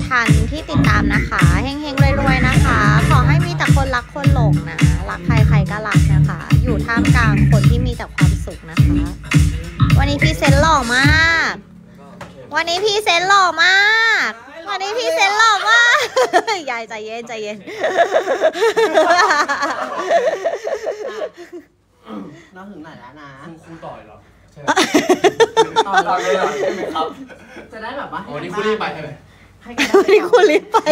1,000ที่ติดตามนะคะเฮงๆรวยๆนะคะขอให้มีแต่คนรักคนหลงนะรักใครใครก็รักนะคะอยู่ท่ามกลางคนที่มีแต่ความสุขนะคะวันนี้พี่เซนหล่อมากวันนี้พี่เซนหล่อมากวันนี้พี่เซนหล่อมากยายใจเย็นใจเย็นเราถึงไหนแล้วนะครูต่อยเหรอใช่ต่อยเลยใช่ไหมครับจะได้แบบว่าวันนี้ครูรีบไปใช่ไหมวันนี้ครูรีบไป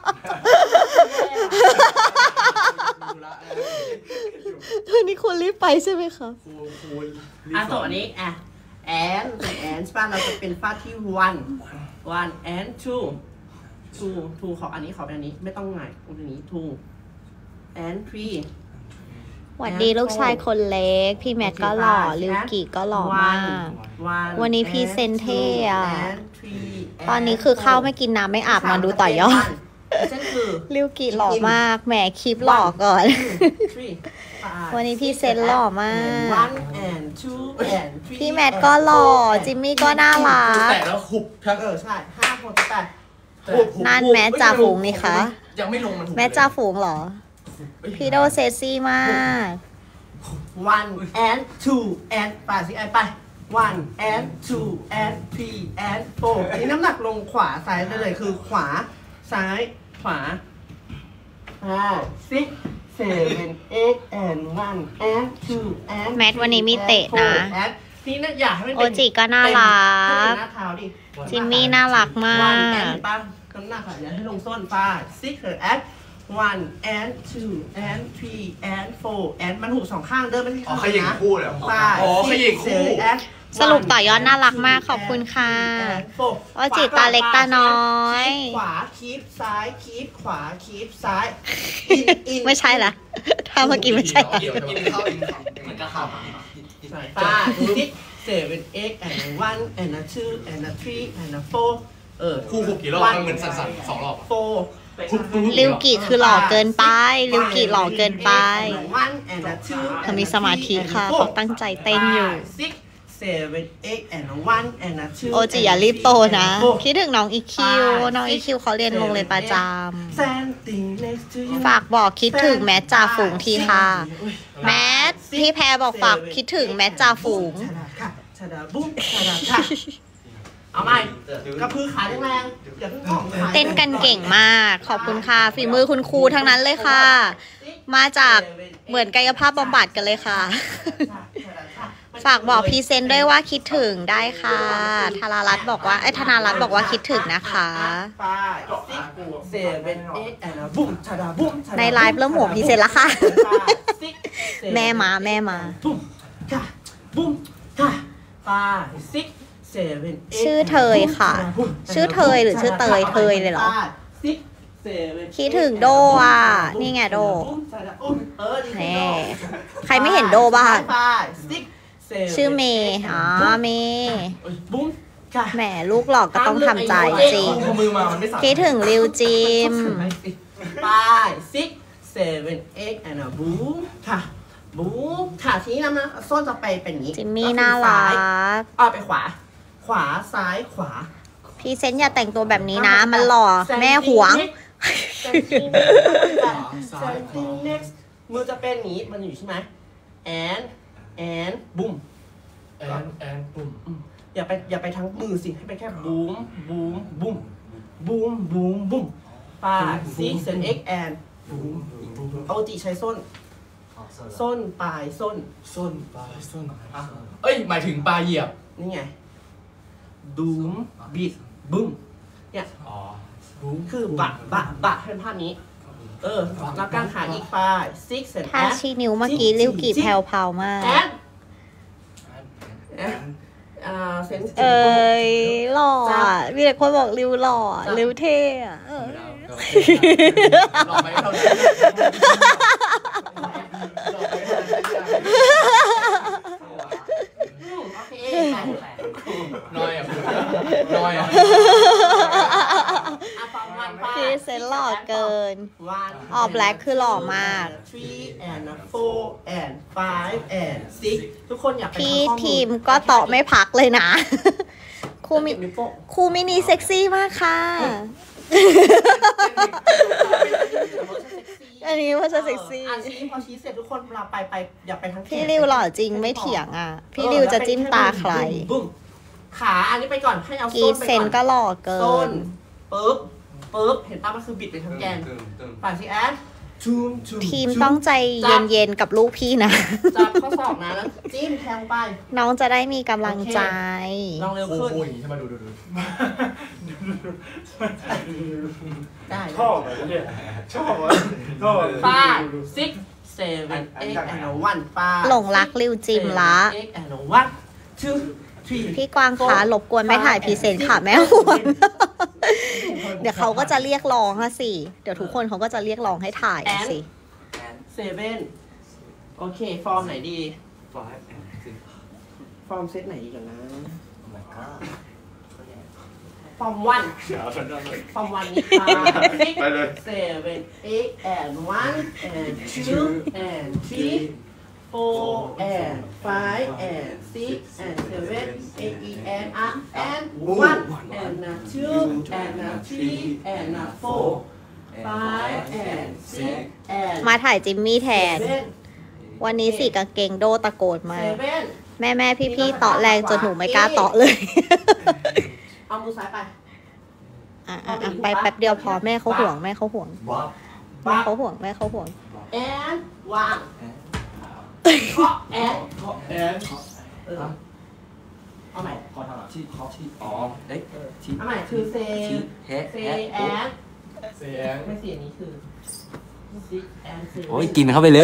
วันนี้ครูรีบไปใช่ไหมคะครูส่วนอันนี้แอนใช่ป่ะเราจะเป็นฟาดที่one and two ขออันนี้ขอเป็นอันนี้ไม่ต้องไงอันนี้ two and three หวัดดีลูกชายคนเล็กพี่แมทก็หล่อลิวกิก็หล่อมากวันนี้พี่เซนเท่อะตอนนี้คือข้าวไม่กินน้ำไม่อาบมาดูต่อยอดลิวกิหล่อมากแหมคลิปหล่อก่อนวันนี้พี่เซนหล่อมากพี่แมทก็หล่อจิมมี่ก็น่ารักแต่แล้วหุบทั้งใช่5 6 8 นั่นแมทจ่าฝูงนี่คะยังไม่ลงมันแมทจ่าฝูงเหรอพี่โดเซซี่มาก one and two and ไป one and two and three and four อันนี้น้ำหนักลงขวาซ้ายเลยคือขวาซ้ายขวา6 7 8 and one and two and แมทวันนี้มีเตะนะนี่นะอยากให้มันโอจิก็น่ารักจิมมี่น่ารักมากน้ำหนักอยากให้ลงส้นป้า six and one and two and three and four and มันหู2ข้างเดินไม่ใช่ข้างขยิงคู่เลยขยิงคู่สรุปต่อยอดน่ารักมากขอบคุณค่ะโอจิตาเล็กตาน้อยขวาคีบซ้ายคีบขวาคีบซ้ายไม่ใช่ละถ้าเมื่อกี้ไม่ใช่กินข้าวมันก็เข้าป้าsix seven eight and one and two and three and four คู่หุบกี่รอบมันเหมือนสั่นๆ2 รอบ four ลิวกิคือหล่อเกินไปลิวกิหล่อเกินไปเขามีสมาธิค่ะเขาตั้งใจเต้นอยู่โอจิอย่ารีบโตนะคิดถึงน้องอีคิวเขาเรียนโรงเรียนประจำฝากบอกคิดถึงแมทจ่าฝูงทีค่ะแมทพี่แพรบอกฝากคิดถึงแมทจ่าฝูงเอาใหม่กระพือขาแรงอย่าเพิ่งของเต้นกันเก่งมากขอบคุณค่ะฝีมือคุณครูทั้งนั้นเลยค่ะมาจากเหมือนกายภาพบำบัดกันเลยค่ะฝากบอกพรีเซนต์ด้วยว่าคิดถึงได้ค่ะธนารัตน์บอกว่าคิดถึงนะคะในไลฟ์เริ่มหัวพรีเซนต์แล้วค่ะแม่มาชื่อเทยค่ะชื่อเทยหรือชื่อเตยเทยเลยเหรอคิดถึงโดอ่ะนี่ไงโดแน่ใครไม่เห็นโดบ้างชื่อเมย์เมย์แหมลูกหลอกก็ต้องทำใจจริงคิดถึงริวจิมบูค่ะทีนี้นะส้นจะไปเป็นอย่างนี้จิมมี่น่ารักไปขวาซ้ายขวาพี่เซนอย่าแต่งตัวแบบนี้นะมันหล่อแม่หวงมือจะเป็นอย่างนี้มันอยู่ใช่ไหมแอนบุ้มบุ้มอย่าไปทั้งมือสิให้ไปแค่บุ้มป้าซีเซนเอ็กแอนโอจิใช้ส้นปลายส้นหมายถึงปลายเหยียบนี่ไงดูมบิดบุ้มเนี่ยคือบะเป็นภาพนี้แล้วกางขาอีกปลายsix and ท่าชี้นิ้วเมื่อกี้ริวกิแผ่วๆมากหล่อมีแต่คนบอกริวหล่อริวเท่น้อยพี่เซนหล่อเกินแบล็คคือหล่อมากทุกคนอยากพี่ทีมก็ต่อไม่พักเลยนะครูมินีเซ็กซี่มากค่ะอันนี้ว่าจะเซ็กซี่ชี้พอชี้เสร็จทุกคนเราไปอย่าไปทั้งพี่ริวหล่อจริงไม่เถียงอ่ะ พี่ริวจะจิ้มตาใครบุ้มขาอันนี้ไปก่อนให้เอากีส้ดนไปเซนก่อนก็หล่อเกิส้นนปึ๊บเห็นป่ะมันคือบิดไปทั้งแกนป่านสิแอนทีมต้องใจเย็นๆกับลูกพี่นะจับข้อศอกนะแล้วจิ้มแทงไปน้องจะได้มีกำลังใจลองเร็วคู่ขึ้นอย่างนี้ใช่ไหมดูได้ชอบเนี่ยชอบชอบ 5 6 7 8 and 1 5 หลงรักริวจิมละ 8 and 1 2 3 พี่กวางคะรบกวนไม่ถ่ายพรีเซนต์ค่ะแม่ห่วง เดี๋ยวเขาก็จะเรียกร้องอะสิ เดี๋ยวทุกคนเขาก็จะเรียกร้องให้ถ่ายอะสิ 7โอเค ฟอร์มไหนดี ฟอร์มเซตไหนดีก่อนนะ ฟอร์มวันฟอร์มวันนี่ค่ะไปเลย 7 8 and 1 and 2 and 3 4 and 5 and 6 and 7 8 and up and 1 and 2 and 3 and 4 5 and 6 and มาถ่ายจิมมี่แทน 7 วันนี้สีกางเกงโดตะโกนมา 7 แม่พี่ๆเตาะแรงจนหนูไม่กล้าเตาะเลยเอามือซ้ายไปอ่ะไปแป๊บเดียวพอแม่เขาห่วงแม่เขาห่วงบัแม่กเขาห่วงแม่เขาห่วงแอนวางเคาะแอนแอนเอาใหม่ขอทำอ่ะที่อ๋อเอ้ยชี้เอาใหม่คือเซเฮ้เซแอนเสียงไม่เสียนี้คือซิแอนเซโอ้ยกินเข้าไปเลย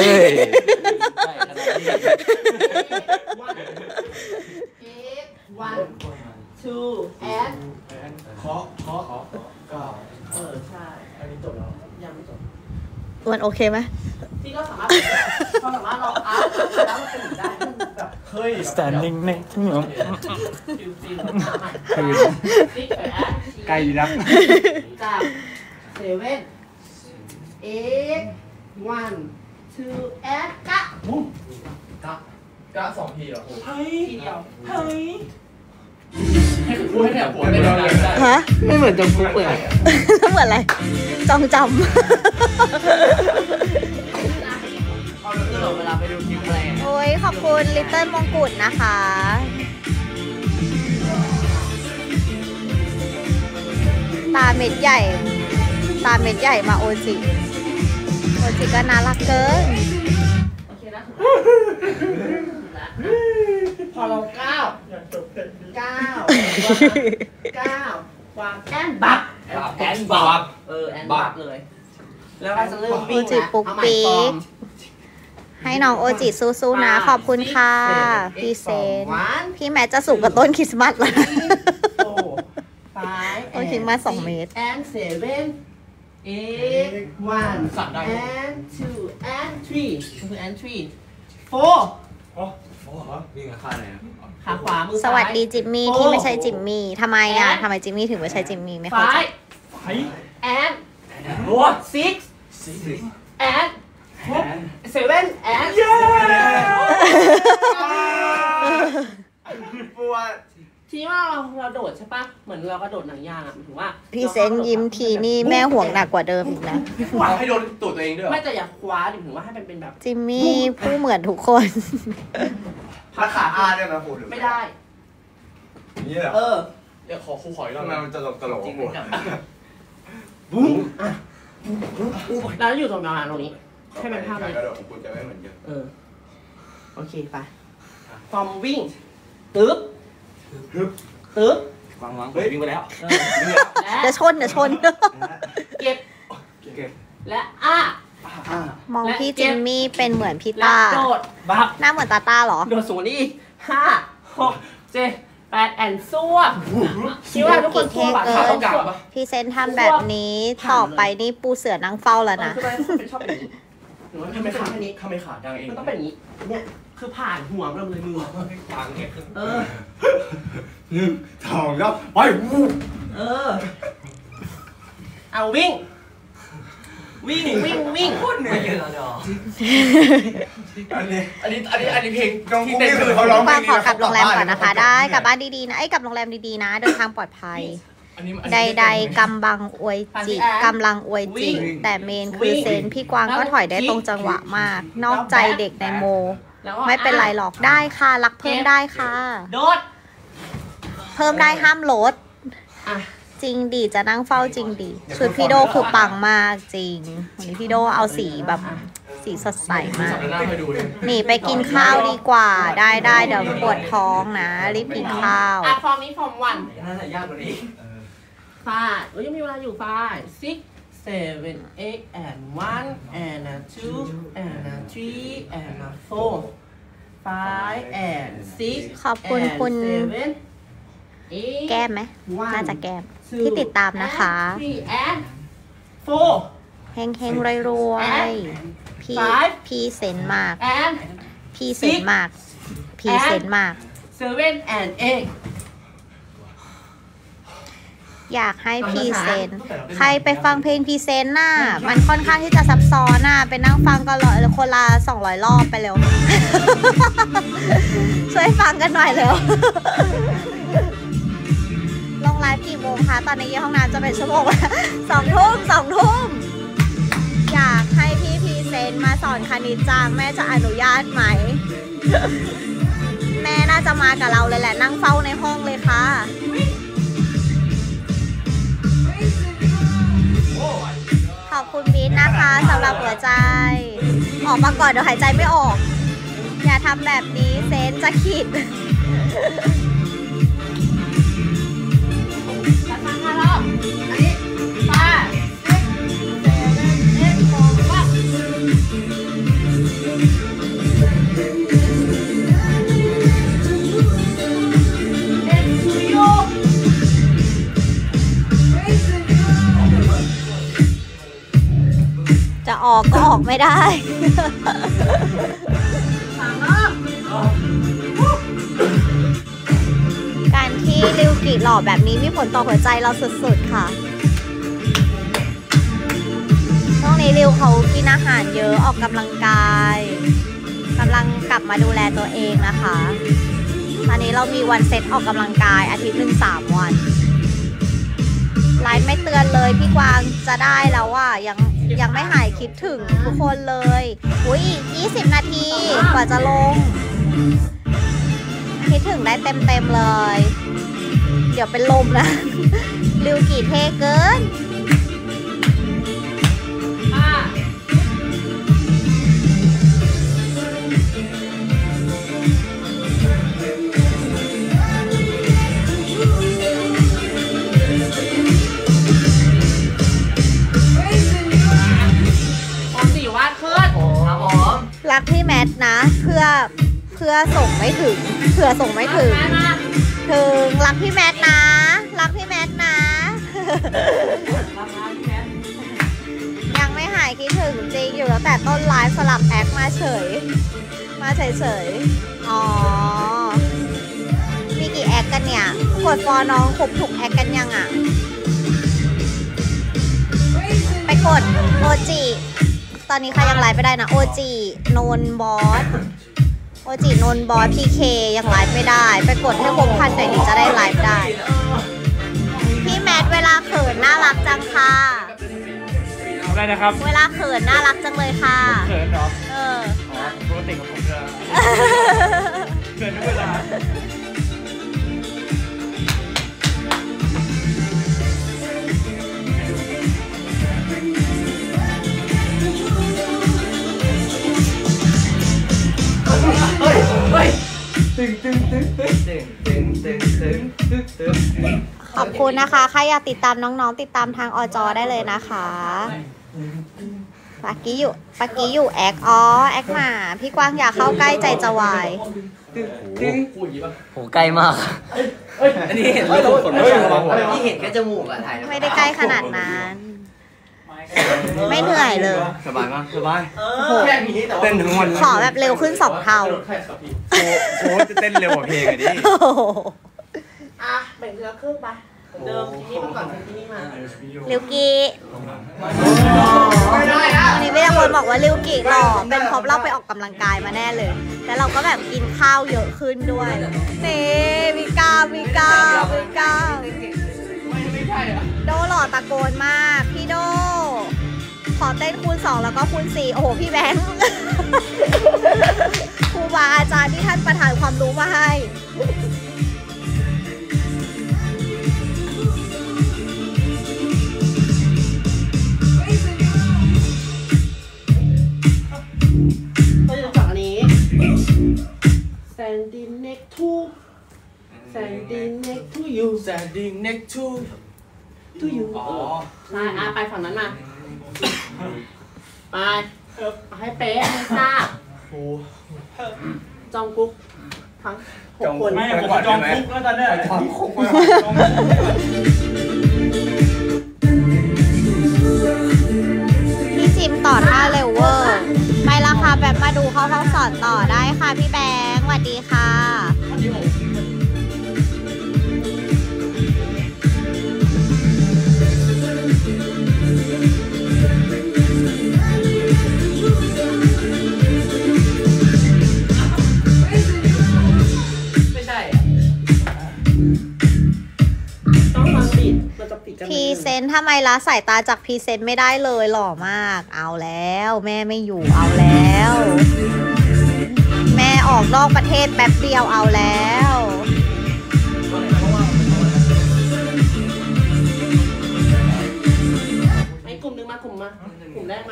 one two and แอนเคาะก้าวใช่อันนี้จบแล้วยังไม่จบมันโอเคไหมพี่ก็สามารถลองอัพแล้วมันเป็นอย่างได้แบบเฮ้ย standing ในทั้งหมดฟิลใหม่ซิแอนไกลดีนะจาก7 8 1 2 and กะกะ2 ทีเหรอครูเฮ้ยทีเดียวเฮ้ยให้ครูให้แถวผมได้ได้ได้ฮะไม่เหมือนจะฟุกเลยเหมือนอะไร จองจเวลาไปดูคลิปอะไรำ โอ้ยขอบคุณลิตเติ้ลมงกุฎนะคะ ตาเม็ดใหญ่ ตาเม็ดใหญ่มาโอจิก็น่ารักเกินโอเคนะพอเราก้าววางแอนบับแอนบับเลย แล้วเราจะเริ่มวิ่งโอจิปุ๊กปิ๊ก ให้น้องโอจิสู้ๆนะ ขอบคุณค่ะ พี่เซน พี่แมทจะสูงกว่าต้นคริสต์มาสแล้ว ต้นคริสต์มาส2 เมตร and 7 8 1 สั่นได้ and 2 and 3คือ and 3 4 วิ่งกับข้าไหนอ่ะขาขวามือสวัสดีจิมมี่ที่ไม่ใช่จิมมี่ทำไมอ่ะทำไมจิมมี่ถึงไม่ใช่จิมมี่ไม่เข้าใจ and 6 and 7 and ปวดทีว่าเราโดดใช่ปะเหมือนเรากระโดดหนังยางอ่ะหมายถึงว่าพี่เซนยิ้มทีนี่แม่ห่วงหนักกว่าเดิมอีกนะให้โดนตัวเองด้วยไม่แต่อย่าคว้าดิถึงว่าให้มันเป็นแบบจิมมี่ผู้เหมือนทุกคนถ้าขาอาได้ไหมครูไม่ได้นี่เหรอเดี๋ยวขอครูขออีกรอทำบไมมันตลกจริงจริงบุ้มอ่ะแล้วอยู่ตรงประมาณตรงนี้ ให้มันภาพเลเลย ยกระโดดของคุณจะไม่เหมือนกันโอเคไปฟอร์มวิ่งตึ๊บตึ๊บวางวิ่งไปแล้วและเดี๋ยวชนเก็บและอ้ามองพี่จิมมี่เป็นเหมือนพี่และต้าโดดบับหน้าเหมือนตาต้าเหรอโดดสูงนี่5 6 7 8แอนซั่วคิดว่าทุกคนซั่วเท่ขาเกิต้องนกลับปะพี่เซนทำแบบนี้ต่อไปนี่ปูเสือนั่งเฝ้าแล้วนะคืออะไรเป็นชอบแบบนี้หรือว่าทำทำไมไมขาขาแค่นี้ทำไมขาดังเองมันต้องเป็นอย่างนี้เนี่ยคือผ่านหัวเราเลยมือต่างเนี่ยทองแล้วไปเอาวิ่งพูดเหนื่อยอันนี้อันนี้เพลงน้องที่กุ้งเต้นนี่คืคืออเขาเขาร้ร้ออง งขอกลับโรงแรมก่อนนะคะ ได้กลับบ้านดีๆนะกลับโรงแรมดีๆนะ เดินทางปลอดภัยใดๆกำลังอวยจิแต่เมนคือเซนพี่กวางก็ถอยได้ตรงจังหวะมาก นอกใจเด็กในโม ไม่เป็นไรหรอกได้ค่ะรักเพิ่มได้ค่ะโดดเพิ่มได้ห้ามลดอ่ะจริงดีจะนั่งเฝ้าจริงดีชุดพี่โดคือปังมากจริงวันนี้พี่โดเอาสีแบบสีสดใสมากหนีไปกินข้าวดีกว่าได้เดี๋ยวปวดท้องนะรีบกินข้าวอ่ะฟอร์มนี้ฟอร์มวันน่าจะยากกว่านี้ 5ยังมีเวลาอยู่5 6 7 8 and 1 and 2 and 3 and 4 5 and 6 ขอบคุณคุณ แก้มไหมน่าจะแก้มที่ติดตามนะคะ and 4 เฮงรวยๆพี่เซนมาก and พี่เซนมากพี่เซนมาก 7 and 8 อยากให้พรีเซนต์ใครไปฟังเพลงพรีเซนต์น่ะมันค่อนข้างที่จะซับซ้อนน่ะไปนั่งฟังกันคนละ200 รอบไปเร็ว ช่วยฟังกันหน่อยเร็ว ลงไลฟ์กี่โมงคะตอนนี้ห้องน้ำจะเป็นชั่วโมงละ2 ทุ่มอยากให้พี่พรีเซนต์มาสอนคณิตจังแม่จะอนุญาตไหม แม่น่าจะมากับเราเลยแหละนั่งเฝ้าในห้องเลยค่ะขอบคุณบีทนะคะสำหรับหัวใจออกมาก่อนเดี๋ยวหายใจไม่ออกอย่าทำแบบนี้เซนจะขิดจะออกก็ออกไม่ได้ การที่ริวกิหล่อแบบนี้มีผลต่อหัวใจเราสุดๆค่ะช่วงนี้ริวเขากินอาหารเยอะออกกำลังกายกำลังกลับมาดูแลตัวเองนะคะตอนนี้เรามีวันเซตออกกำลังกายอาทิตย์หนึ่ง3 วันไลน์ไม่เตือนเลยพี่กวางจะได้แล้วว่ายังไม่หายคิดถึงทุกคนเลยอุ้ย20 นาทีกว่าจะลงคิดถึงได้เต็มเลย เดี๋ยวเป็นลมนะริวกี่เท่เกินรักพี่แมทนะเพื่อส่งไม่ถึงเผื่อส่งไม่ถึงรักพี่แมทนะรักพี่แมทนะ ยังไม่หายคิดถึงจริงอยู่ตั้งแต่ต้นไลฟ์สลับแอคมาเฉยอ๋อมีกี่แอคกันเนี่ยกดฟอน้องครบทุกแอคกันยังอ่ะไปกดโอจิตอนนี้ใครยังไลฟ์ไม่ได้นะโอจิโนนบอสพีเคยังไลฟ์ไม่ได้ไปกดให้ครบ1,000หน่อยถึงจะได้ไลฟ์ได้พี่แมทเวลาเขินน่ารักจังค่ะได้นะครับเวลาเขินน่ารักจังเลยค่ะเขินเหรอปกติของผมจะเขินทุกเวลาขอบคุณนะคะใครอยากติดตามน้องๆติดตามทางอจได้เลยนะคะปักกี้อยู่แอคแอคหมาพี่กวางอยากเข้าใกล้ใจจะวายโหใกล้มากอันนี้เห็นไม่ขนไม่นี่เห็นแค่จมูกอะถ่ายไม่ได้ใกล้ขนาดนั้นไม่เหนื่อยเลยสบายมากสบายแค่นี้แต่ว่าเต้นทั้งวันขอแบบเร็วขึ้น2 เท่าโอ้จะเต้นเร็วกว่าเพลงอะดิแบ่งเรือครึ่งไปเดิมที่นี่มาก่อนที่นี่มาริวกิวันนี้ไม่ได้คนบอกว่าริวกิหล่อเป็นเพราะเราไปออกกำลังกายมาแน่เลยแล้วเราก็แบบกินข้าวเยอะขึ้นด้วยนี่มีก้าช่อะโดหล่อตะโกนมาก พี่โด ขอเต้นคูณ 2 แล้วก็คูณ 4 โอ้โห พี่แบงค์ ครูบาอาจารย์ที่ท่านประทานความรู้มาให้เราจะจากอันนี้ standing next to standing next to you standing next to you อ๋อใช่ไปฝั่งนั้นมาไปให้เป๊ะให้ทราบโอ้จองกุ๊กทั้ง6 คนไม่ผมจองคุกแล้วตอนเนี้ยจองคุกเลยพี่จิมต่อท่าเร็วเวอร์ ไปราคาแบบมาดูเข้าห้องสอนต่อได้ค่ะพี่แบงค์สวัสดีค่ะไม่ใช่ต้องฟังปิดมันจะปิดกันพรีเซนต์ทำไมละสายตาจากพรีเซนต์ไม่ได้เลยหล่อมาก เอาแล้วแม่ไม่อยู่เอาแล้ว แม่ออกนอกประเทศแป๊บเดียวเอาแล้วไอ้กลุ่มนึงมากลุ่มแรกมา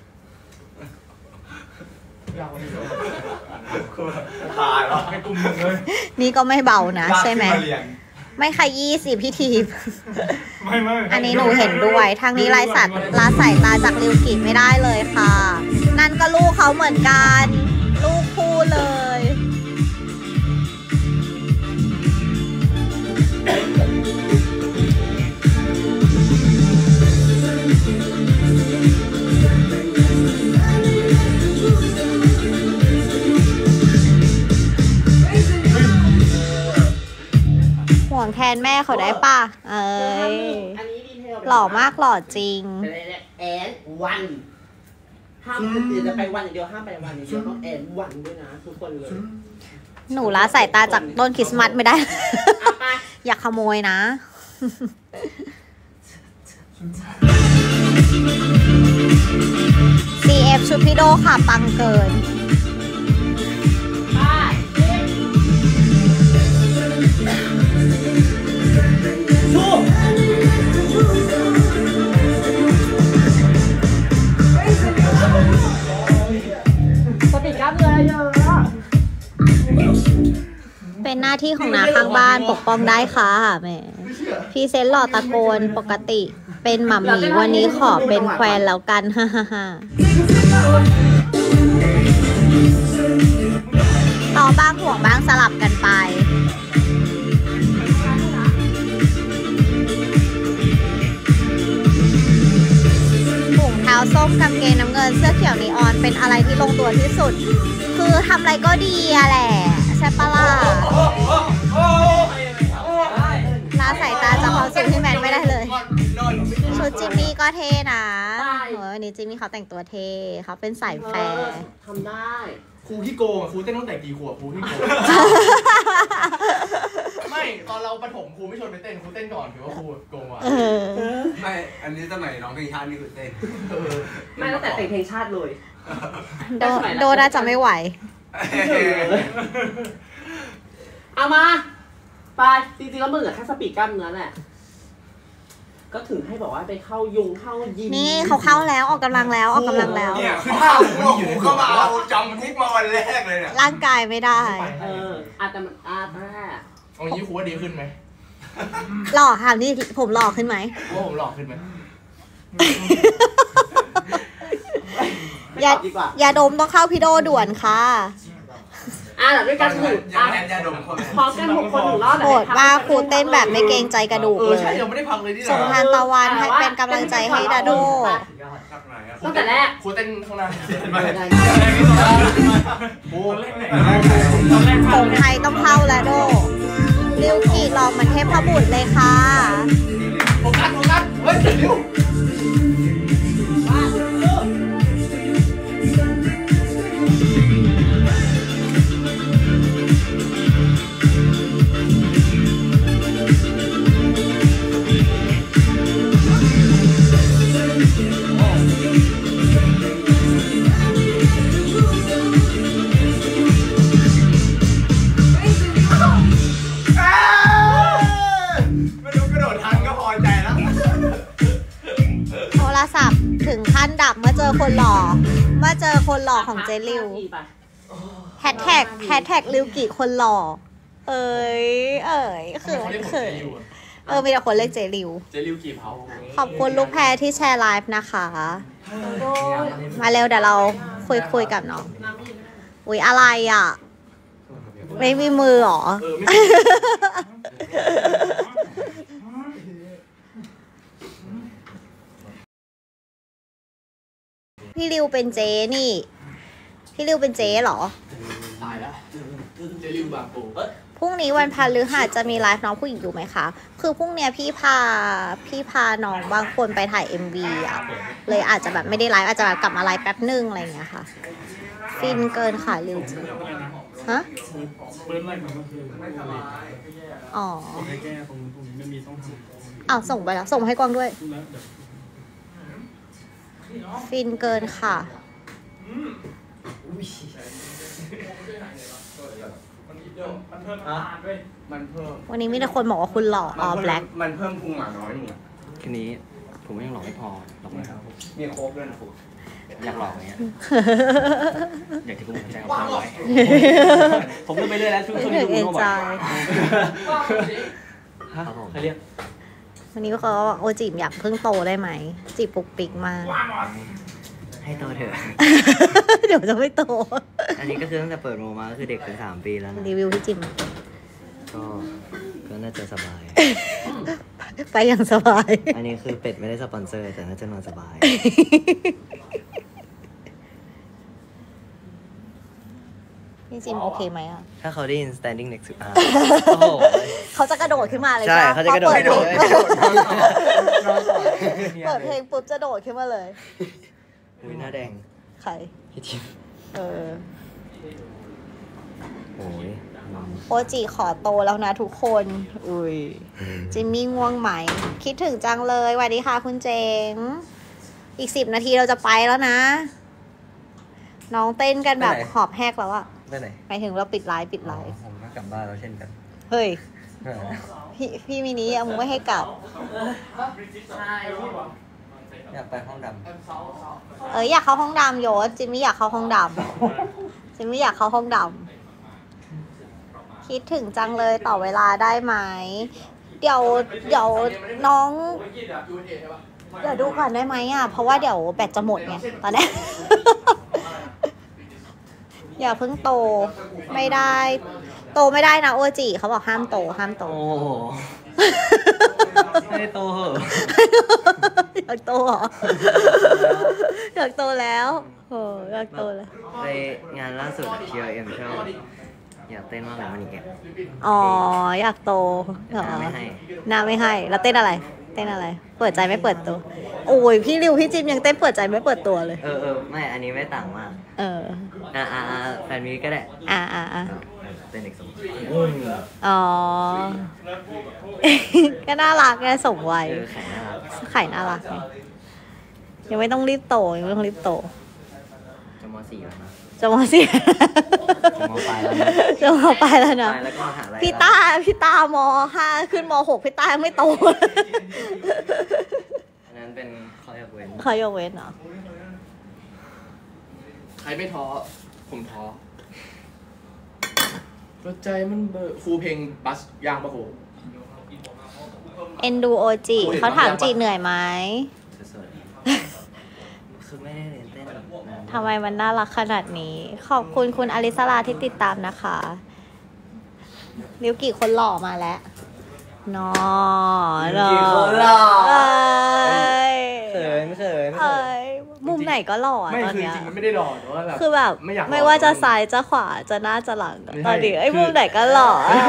ตายแล้วให้กลุ่มหนึ่งเลยนี่ก็ไม่เบานะใช่ไหมไม่ขยี้สิพี่ทีมไม่อันนี้หนูเห็นด้วยทางนี้ลายสัตว์ลาสายตาจากริวกิไม่ได้เลยค่ะ นั่นก็ลูกเขาเหมือนกัน ลูกคู่เลย ห่วงแทนแม่เขาได้ป่ะ เอ้ยอันนี้ดีเทลหล่อมากหล่อจริงแอนวันห้ามเดี๋ยวจะไปวันอย่างเดียวห้ามไปวันอย่างเดียวต้องแอนวันด้วยนะทุกคนเลยหนูละสายตาจากต้นคริสต์มาสไม่ได้ไปอย่าขโมยนะ CF ชุดพี่โดค่ะปังเกินสติกล้ามเนื้อเยอะเป็นหน้าที่ของนาข้างบ้านปกป้องได้ค่ะแหม่พี่เซนหล่อตะโกนปกติเป็นหม่ำหมีวันนี้ขอเป็นแควนแล้วกัน ฮ่าฮ่าฮ่าต่อบ้างห่วงบ้างสลับกันไปถุงเท้าส้มกางเกงน้ำเงินเสื้อเขียวนีออนเป็นอะไรที่ลงตัวที่สุด คือทำอะไรก็ดีอะแหละใช่ปะล่ะลาสายตาจากความสุขที่แมนไม่ได้เลยชุดจิมมี่ก็เท่นะวันนี้จิมมี่เขาแต่งตัวเท่เขาเป็นสายแฟร์ทำได้ครูที่โกงครูเต้นตั้งแต่กี่ขวบครูที่โกงไม่ตอนเราประถมครูไม่ชวนไปเต้นครูเต้นก่อนถือว่าครูโกงว่ะไม่ อันนี้สมัยน้องเพลงชาตินี่คือเต้นไม่ตั้งแต่แต่งเพลงชาติเลยโดน่าจะไม่ไหวเอามาไปจริงๆแล้วมึงอะแค่สปีดกล้ามเนื้อแหละก็ถึงให้บอกว่าไปเข้ายุงเข้ายิมนี่เขาเข้าแล้วออกกำลังแล้วออกกำลังแล้วเนี่ยคือถ้าพวกผมก็มาเอาจำคุกมาวันแรกเลยเนี่ยร่างกายไม่ได้อาจจะมันแต่เอางี้ครูว่าดีขึ้นไหมหล่อค่ะนี่ผมหล่อขึ้นไหมว่าผมหล่อขึ้นไหมอย่าดีกว่าอย่าดมต้องเข้าพี่โดด่วนค่ะด้วยกันถูกยาแทนยาดมคนพร้อมกัน6 คน1 รอบโหดว่าครูเต้นแบบไม่เกรงใจกระดูกเลยใช่ยังไม่ได้พังเลยที่ส่งทานตะวันให้เป็นกำลังใจให้ดาโดตั้งแต่แรกครูเต้นข้างหน้าโอ้ส่งไทยต้องเข้าแล้วโดริวกิหลอกเหมันเทพบุตรเลยค่ะโฟกัสเฮ้ยเร็วขั้นดับเมื่อเจอคนหล่อของเจลิวแฮชแท็กลิวกี่คนหล่อเขินมีแต่คนเรียกเจลิวเจลิวกี่เผาขอบคุณลูกแพรที่แชร์ไลฟ์นะคะ มาเร็วเดี๋ยวเราคุยกับน้องอุ๊ยอะไรอ่ะ ไม่มีมือหรอ พี่ริวเป็นเจนี่ พี่ริวเป็นเจเหรอตายแล้วเจลิวบางปูพรุ่งนี้วันพฤหัสจะมีไลฟ์น้องผู้หญิงอยู่ไหมคะ คือพรุ่งเนี้ยพี่พาน้องบางคนไปถ่าย MV อ่ะ เลยอาจจะแบบไม่ได้ไลฟ์อาจจะแบบกลับมาไลฟ์แป๊บนึงอะไรอย่างเงี้ยค่ะ ฟินเกินค่ะริวจีฮะเบิ้ลไล่มาก็คืออ๋อผมให้แก้ตรงนี้ไม่มีต้องทำอ้าวส่งไปแล้ว ส่งมาให้กวางด้วยแล้วเดี๋ยวฟินเกินค่ะมันเพิ่มอาหารด้วยมันเพิ่มวันนี้มีแต่คนบอกว่าคุณหล่ออ๋อแบล็คมันเพิ่มพุงหมาน้อยหนึ่งทีนี้ผมยังหลอกไม่พอหลอกไม่พอมีโค้กด้วยนะคุณอยากหลอกอย่างเงี้ยอยากจะกุมหัวใจกับเขาไว้ผมเริ่มไปเรื่อยแล้วช่วงถึนี้งดูเอ็นโน้ตจบ่ออยยครับผมใครเรียกวันนี้ก็เขาบอกโอจีบอยากเพิ่งโตได้ไหม จีบปุกปิกมากให้โตเถอะเดี๋ยวจะไม่โตอันนี้ก็คือตั้งแต่เปิดโมมาก็คือเด็กถึง3 ปีแล้วนะรีวิวพี่จิมก็น่าจะสบายไปอย่างสบายอันนี้คือเป็ดไม่ได้สปอนเซอร์แต่น่าจะนอนสบายพี่จิมโอเคไหมอ่ะถ้าเขาได้ยิน standing next to โอ้โหเขาจะกระโดดขึ้นมาเลยใช่ปเขาจะกระโดดพอเปิดเพลงกระโดดเปิดเพลงปุ๊บจะโดดขึ้นมาเลยอุ้ยหน้าแดงใครพี่ทิมเออโอ้ยโอจีขอโตแล้วนะทุกคน อุ้ย จิมมี่ง่วงไหม คิดถึงจังเลยสวัสดีค่ะคุณเจง อีก10 นาทีเราจะไปแล้วนะ น้องเต้นกันแบบหอบแหกแล้วอะไปไหนหมายถึงเราปิดไลฟ์ผมก็กลับบ้านแล้วเช่นกันเฮ้ย พี่มินิยังมึงไม่ให้กลับอยากไปห้องดอยากเข้าห้องดำโยศจิมมี่อยากเข้าห้องดำจิมมี่อยากเข้าห้องดำคิดถึงจังเลยต่อเวลาได้ไหม เดี๋ยวน้องเดี๋ยวดูก่อนได้ไหมอ่ะเพราะว่าเดี๋ยวแบตจะหมดไงตอนนี้ อย่าเพิ่งโตไม่ได้ โตไม่ได้นะโอจิเขาบอกห้ามโตำโอ้โหไม่ได้โตเหอะอยากโตเหรอ อยากโตแล้วโอ้อยากโตแล้วไปงานล่าสุด TLM ชอบอยากเต้นมากเลยวันนี้แกอ๋ออยากโตเหรอไม่ให้หน้าไม่ให้แล้วเต้นอะไร เต้นอะไร เปิดใจไม่เปิดตัว โอ้ยพี่ริวพี่จิมยังเต้นเปิดใจไม่เปิดตัวเลยไม่อันนี้ไม่ต่างมาก แฟนมีก็ได้ เต้นอีกสองอ๋อ ก็น่ารักไงสมวัยไข่น่ารักไข่น่ารักไงยังไม่ต้องรีบโตยังไม่ต้องรีบโตจะม.4แล้วนะจะมาเสียจะม.ปลายแล้วนะจะมาไปแล้วนะไปแล้วก็มหาลัยพี่ตาม.5 ขึ้นม.6 พี่ตายังไม่โตอันนั้นเป็นข้อยกเว้นเขายกเว้นเหรอใครไม่ท้อผมท้อหัวใจมันเบอร์ฟูลเพลงบัสยางปะโหเอ็นดูโอจิเขาถามจีเหนื่อยไหมสดๆคือไม่ได้เรียนเต้นนานทำไมมันน่ารักขนาดนี้ ขอบคุณคุณอลิสลาที่ติดตามนะคะริวกี่คนหล่อมาแล้วนอกี่คนหล่อเอ้ยเขินเอ้ยมุมไหนก็หล่ออะไม่ตอนคือเนี้ยจริงๆมันไม่ได้หล่อแต่ว่าแบบคือแบบไม่อยากหล่อไม่ว่าจะซ้ายจะขวาจะหน้าจะหลังอะไม่ใช่ตอนนี้ไอ้คือมุมไหนก็หล่ออะ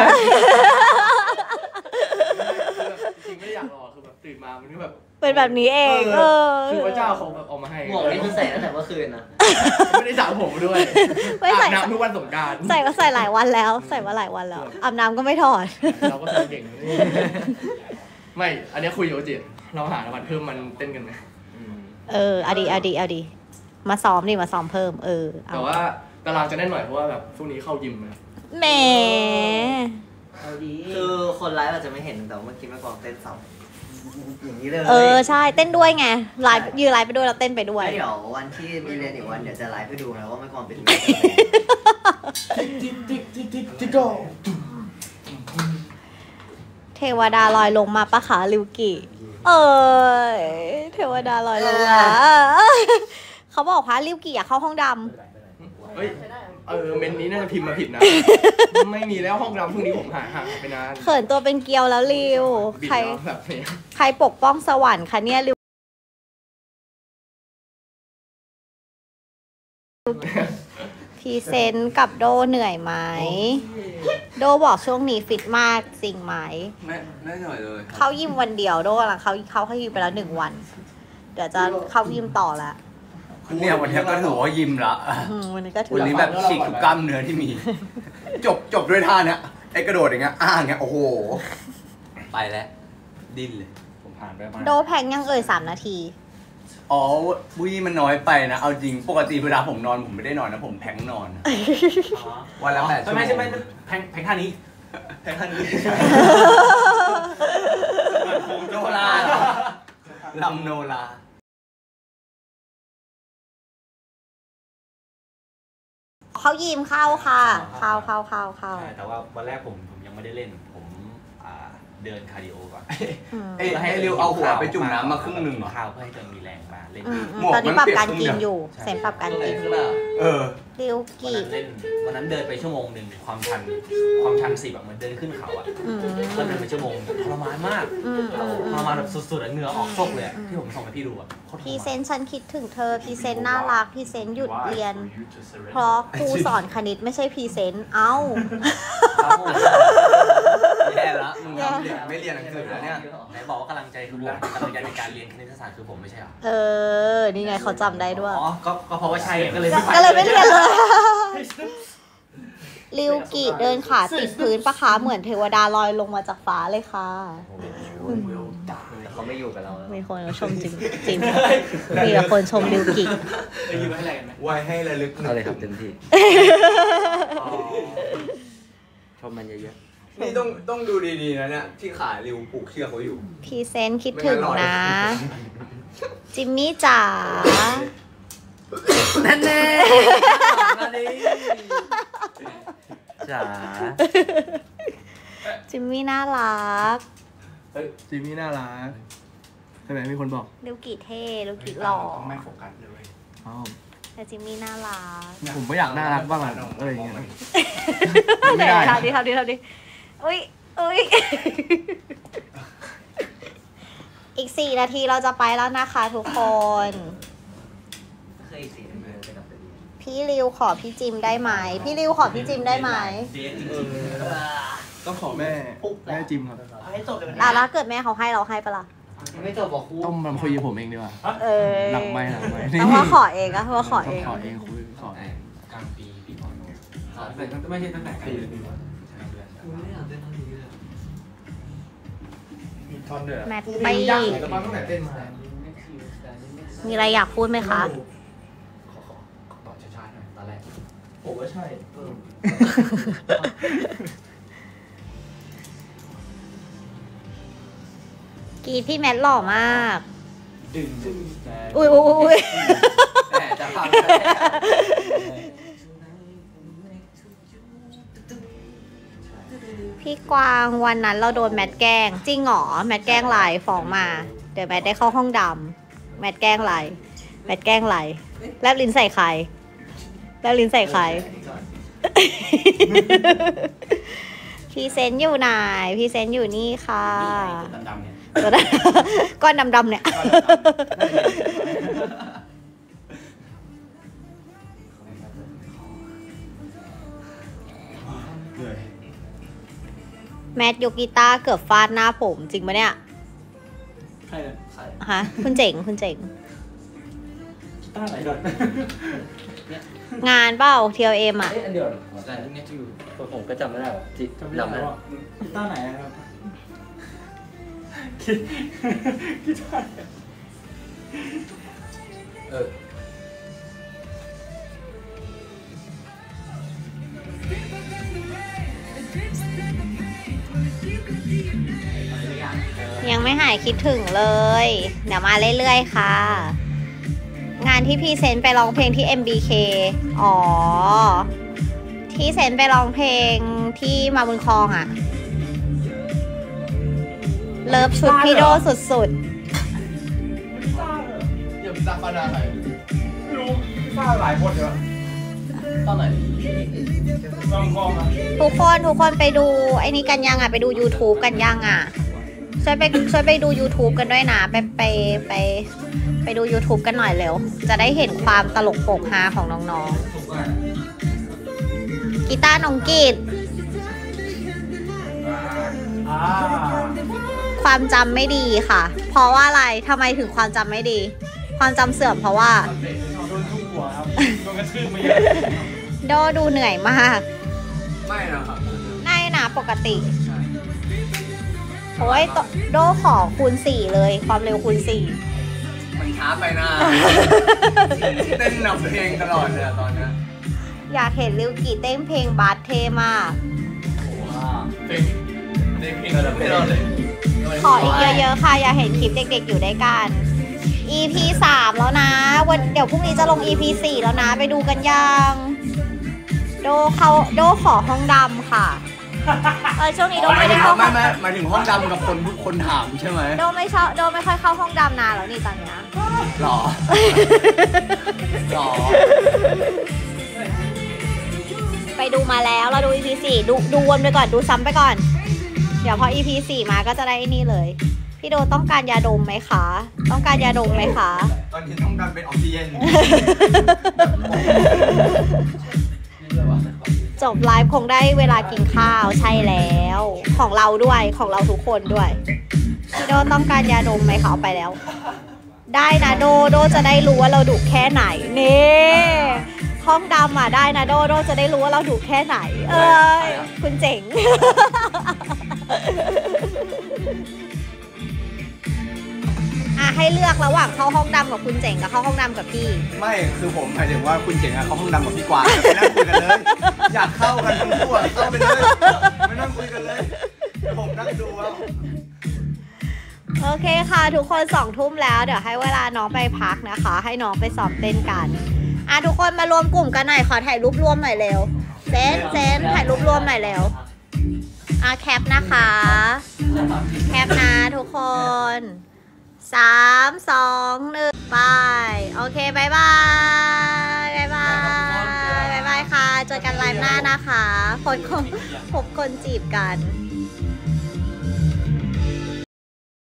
จริงๆไม่ได้อยากหล่อคือแบบตื่นมามันก็แบบเป็นแบบนี้เองคือพระเจ้าเขาแบบเอามาให้หมวกนี่คือใส่ตั้งแต่เมื่อคืนนะไม่ได้สระผมด้วยไม่ใส่อาบน้ำทุกวันสงกรานต์ใส่ก็ใส่หลายวันแล้ว ใส่มาหลายวันแล้วอาบน้ำก็ไม่ถอดเราก็ทำเก่งไม่ อันนี้คุยอยู่จิเราหารางวัลเพิ่มมันเต้นกันไหมเอาดี มาซ้อมเพิ่มเอาแต่ว่าตารางจะแน่นหน่อยเพราะว่าแบบช่วงนี้เข้ายิมนะแหมคือคนไลฟ์อาจจะไม่เห็นแต่เมื่อกี้แม่กองเต้นเสาอย่างนี้เลยใช่เต้นด้วยไงไลฟ์ยืนไลฟ์ไปด้วยแล้วเต้นไปด้วยเดี๋ยววันที่มีเรียนอีกวันเดี๋ยวจะไลฟ์ให้ดูนะว่าเมื่อก่อนเป็นยังไงทิกโก้เทวดาลอยลงมาปะคะริวกิเทวดาลอยลงมาเขาบอกพระริวกิอยากเข้าห้องดเฮ้ยเมนนี้น่าจะพิมพ์มาผิดนะ ไม่มีแล้วห้องดำพรุ่งนี้ผมหายไปนานำเขินตัวเป็นเกลียวแล้วริวบิดใครแล้วแบบนี้ใครปกป้องสวรรค์คะเนี่ยริวพรีเซนต์กับโดเหนื่อยไหมโดบอกช่วงนี้ฟิตมากจริงไหมไม่หน่อยเลยเข้ายิมวันเดียวโดกำลังเข้ายิมไปแล้ว1 วัน เดี๋ยวจะเข้ายิมต่อแล้วเนี่ยวันนี้ก็ถือว่ายิ้มละวันนี้ก็ถือวันนี้แบบฉีกทุกกล้ามเนื้อที่มี จบด้วยท่าเนี้ยไอ้กระโดดอย่างเงี้ยอย่างเงี้ยโอ้โหไปแล้วดิ้นเลยผมผ่านไปประมาณโดแพงยัง3 นาทีอ๋อบุ้ยมันน้อยไปนะเอาจริงปกติเวลาผมนอนผมไม่ได้นอนนะผมแพงนอนวันละ8 ชั่วโมงใช่ไหมแพงท่านี้แพงท่านี้โนราลำโนราเขายิมเข้าค่ะเข้าใช่แต่ว่าวันแรกผมยังไม่ได้เล่นผมเดินคาร์ดิโอก่อนไอ้ริวเอาหัวไปจุ่มน้ำมาครึ่งหนึ่งเหรอข้าวเพื่อให้ตัวมีแรงมาเล่นตอนนี้ปรับการกินอยู่เซนปรับการกินอยู่ริวกิวันนั้นเดินไปชั่วโมงหนึ่งความชัน10แบบเหมือนเดินขึ้นเขาอ่ะก็เดินไปชั่วโมงทรมานมากทรมานแบบสุดๆเหงื่อออกซกเลยที่ผมส่งให้พี่ดูอ่ะพรีเซนต์ฉันคิดถึงเธอพรีเซนต์น่ารักพรีเซนต์หยุดเรียน เพราะครูสอนคณิตไม่ใช่พรีเซนต์เอ้าแย่ละมึงทำเด็กไม่เรียนหนังสือแล้วเนี่ยไหนบอกว่ากำลังใจคือผมกำลังใจในการเรียนคณิตศาสตร์คือผมไม่ใช่หรอนี่ไงเขาจำได้ด้วยอ๋อก็เพราะว่าใช่ก็เลยไม่เรียนเลยริวกิเดินขาติดพื้นปะคะเหมือนเทวดาลอยลงมาจากฟ้าเลยค่ะแต่เขาไม่อยู่กับเราแล้วมีคนชมจริงมีแต่คนชมริวกิไปยืมให้อะไรกันไหมไว้ให้ระลึกเอาเลยครับเต็มที่ชมมันเยอะนี่ต้องดูดีๆนะเนี่ยที่ขาริวผูกเชือกเขาอยู่พรีเซนต์คิดถึงนะ จิมมี่จ๋านั่นแน่จ๋าจิมมี่น่ารักจิมมี่น่ารักใช่ไหมมีคนบอกริวกิเท่ริวกิหล่อไม่โฟกัสเลยแต่จิมมี่น่ารักผมก็อยากน่ารักบ้างอะไรอย่างเงี้ยไหนทำดิอุ้ยอีก4 นาทีเราจะไปแล้วนะคะทุกคนเคยสิไปกับตัวดีพี่ริวขอพี่จิมได้ไหมพี่ริวขอพี่จิมได้ไหมต้องขอแม่จิมครับเอาให้จบเลยแล้วเกิดแม่เขาให้เราให้ปะล่ะไม่จบบอกครูต้องมาคุยกับผมเองดีกว่าหลังไม่ต้องว่าขอเองอะว่าขอเองขอเองคุยขอเองกลางปีก่อนไม่ใช่ตั้งแต่กลางเดือนมีท่อนด้วยแมทไปมีอะไรอยากพูดไหมคะต่อช้าๆหน่อยตอนแรกผมว่าใช่กีดพี่แมทหล่อมากดึงอุ้ยแม่จะฟังพี่กวางวันนั้นเราโดนแมทแกล้งจริงเหรอแมทแกล้งไลน์ฟ้องมาเดี๋ยวแมทได้เข้าห้องดำแมทแกล้งไลน์แมทแกล้งไลน์แลบลิ้นใส่ใครแลบลิ้นใส่ใครพรีเซนต์อยู่ไหนพรีเซนต์อยู่นี่ค่ะดำๆเนี่ยตัวนั้นก้อนดำๆเนี่ยแมทยกกีตาร์เกือบฟาดหน้าผมจริงปะเนี่ยใครเนี่ยฮะคุณเจ๋งตั้งไหนก่อนงานเปล่า TLM อ่ะอันเดียวแต่ที่นี่อยู่ผมก็จำไม่ได้จิตจำไม่ได้กีตาร์ไหนครับกีตาร์มยังไม่หายคิดถึงเลย เดี๋ยวมาเรื่อยๆค่ะ งานที่พี่เซนไปร้องเพลงที่ MBK อ๋อ ที่เซนไปร้องเพลงที่มาบุญคลองอะเลิฟชุดพี่โดสุดอย่าไปซักปานาใครไม่รู้พี่ฟ้าหลายคนเลยตอนไหนลองกองอ่ะๆ ทุกคนไปดูไอ้นี่กันยังอะไปดู YouTube กันยังอะช่วยไปดู YouTube กันด้วยนะไปดู YouTube กันหน่อยเร็ว จะได้เห็นความตลกโปกฮาของน้องๆกีตาร์น้องกีดความจำไม่ดีค่ะ เพราะว่าอะไรทำไมถึงความจำไม่ดี ความจำเสื่อมเพราะว่าโดนทุบหัวครับโดนกระทืบมาเยอะโดดูเหนื่อยมากไม่นะครับไม่นะปกติโอ้ยโดขอคูณ 4 เลย ความเร็วคูณ 4 มันช้าไปนะ เต้นนำเพลงตลอดเลยอะตอนเนี้ยอยากเห็นริวกิเต้นเพลงบาสเทมากเพลงไม่รอดเลยขออีกเยอะๆค่ะ อยากเห็นคลิปเด็กๆอยู่ด้วยกัน EP 3 แล้วนะเดี๋ยวพรุ่งนี้จะลง EP 4 แล้วนะ ไปดูกันยังโดขอห้องดำค่ะ ช่วงนี้โดไม่ได้เข้าไม่หมายถึงห้องดำกับคนถามใช่ไหมโดไม่ค่อยเข้าห้องดำนานแล้วนี่ตอนเนี้ยหรอ หรอไปดูมาแล้วเราดู EP 4 ดูวนไปก่อนดูซ้ำไปก่อน เดี๋ยวพอ EP 4 มาก็จะได้นี่เลย พี่โดต้องการยาดมไหมคะ ต้องการยาดมไหมคะตอนนี้ต้องดันเป็นออกซิเจนจบไลฟ์คงได้เวลากินข้าวใช่แล้ว ของเราด้วยของเราทุกคนด้วย พี่โดต้องการยาดมไหมคะเอาไปแล้ว ได้นะโดจะได้รู้ว่าเราดุแค่ไหนนี่ห้องดำอ่ะได้นะโดจะได้รู้ว่าเราดุแค่ไหน เอ้ยคุณเจ๋ง ให้เลือกระหว่างเข้าห้องดำกับคุณเจ๋งกับเข้าห้องดำกับพี่ไม่คือผมหมายถึงว่าคุณเจ๋งอะเขาห้องดำกับพี่กวางไปนั่งคุยกันเลย อยากเข้ากันทั้งคู่อะเข้าไปเลยไม่นั่งคุยกันเลยเดี๋ยวผมนั่งดูเอาโอเคค่ะทุกคน2 ทุ่มแล้วเดี๋ยวให้เวลาน้องไปพักนะคะ ให้น้องไปซ้อมเต้นกันทุกคนมารวมกลุ่มกันหน่อยขอถ่ายรูปรวมหน่อยเร็วเซนถ่ายรูปรวมหน่อยเร็วแคปนะคะแคปนะทุกคน3 2 1ไปโอเคบายบายค่ะเจอกันไลฟ์หน้านะคะพบคนจีบกัน